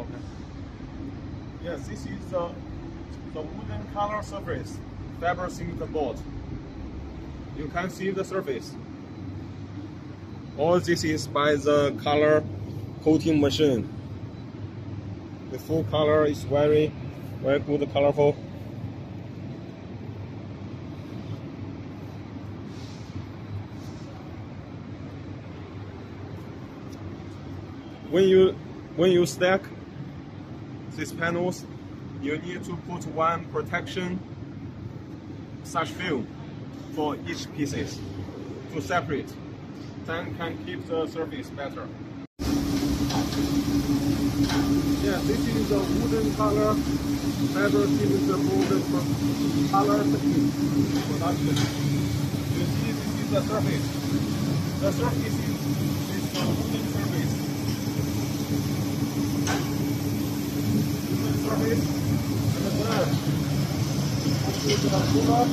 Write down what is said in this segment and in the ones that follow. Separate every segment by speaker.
Speaker 1: Okay. Yes, this is the wooden color surface, fiber cement board. You can see the surface. All this is by the color coating machine. The full color is very good, colorful. When you stack these panels, you need to put one protection such film for each pieces to separate. Then can keep the surface better. Yeah, this is the wooden color fiber cement board color production. You see, this is the surface. The surface is the wooden surface. Wooden surface, and then put the ruler.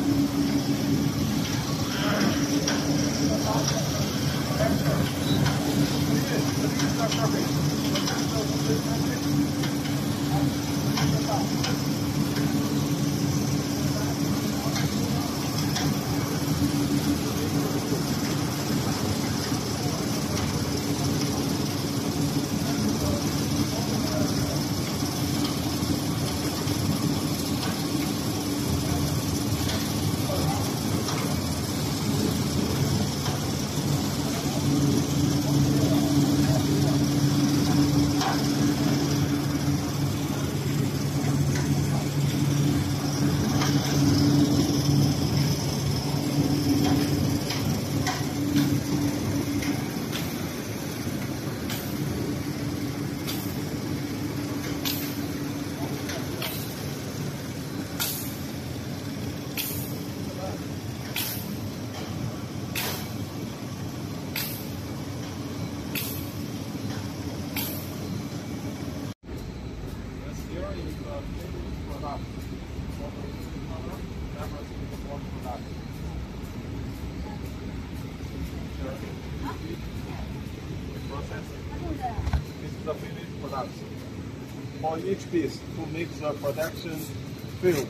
Speaker 1: This is the finished product. For each piece to make the protection film.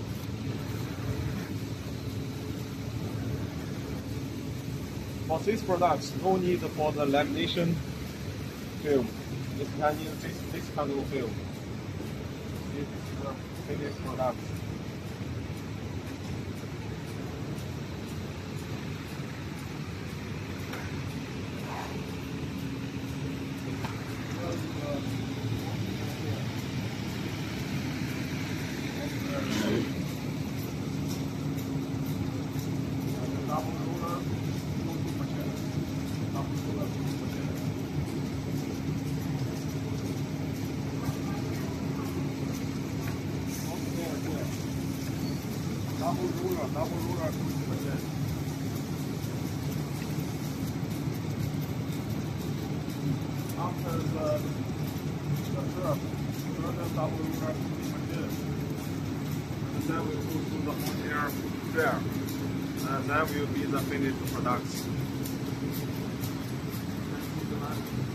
Speaker 1: For these products, no need for the lamination film. It can use this kind of film. This is the finished product. Double ruler, 20%. After the curve, further double ruler, 20%. And then we go to the hot air fair. And that will be the finished products.